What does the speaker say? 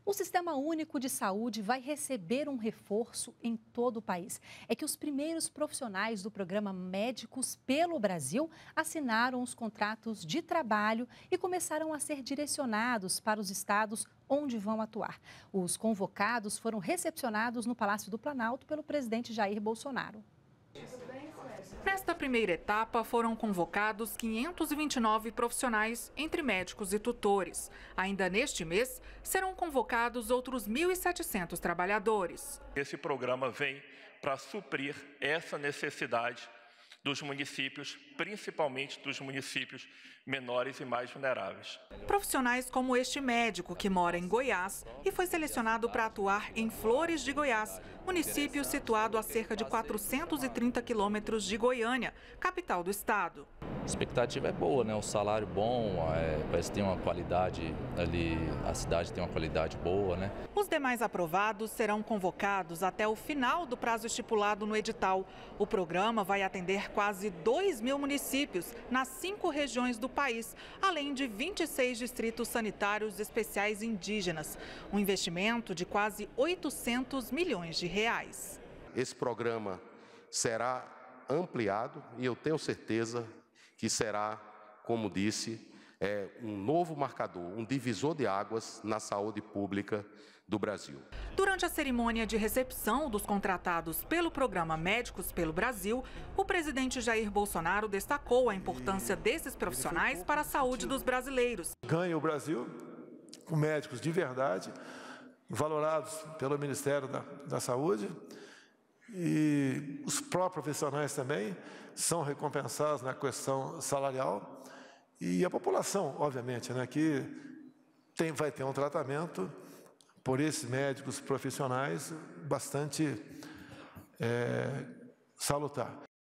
O Sistema Único de Saúde vai receber um reforço em todo o país. É que os primeiros profissionais do programa Médicos pelo Brasil assinaram os contratos de trabalho e começaram a ser direcionados para os estados onde vão atuar. Os convocados foram recepcionados no Palácio do Planalto pelo presidente Jair Bolsonaro. Nesta primeira etapa, foram convocados 529 profissionais, entre médicos e tutores. Ainda neste mês, serão convocados outros 1.700 trabalhadores. Esse programa vem para suprir essa necessidade dos municípios, principalmente dos municípios menores e mais vulneráveis. Profissionais como este médico que mora em Goiás e foi selecionado para atuar em Flores de Goiás, município situado a cerca de 430 quilômetros de Goiânia, capital do estado. A expectativa é boa, né? O salário bom, parece que tem uma qualidade ali, a cidade tem uma qualidade boa, né? Os demais aprovados serão convocados até o final do prazo estipulado no edital. O programa vai atender quase 2.000 municípios nas 5 regiões do país, além de 26 distritos sanitários especiais indígenas. Um investimento de quase 800 milhões de reais. Esse programa será ampliado e eu tenho certeza que será, como disse, um novo marcador, um divisor de águas na saúde pública do Brasil. Durante a cerimônia de recepção dos contratados pelo programa Médicos pelo Brasil, o presidente Jair Bolsonaro destacou a importância desses profissionais para a saúde dos brasileiros. Ganha o Brasil com médicos de verdade, valorados pelo Ministério da Saúde, e os próprios profissionais também são recompensados na questão salarial, e a população, obviamente, né, que vai ter um tratamento por esses médicos profissionais bastante salutar.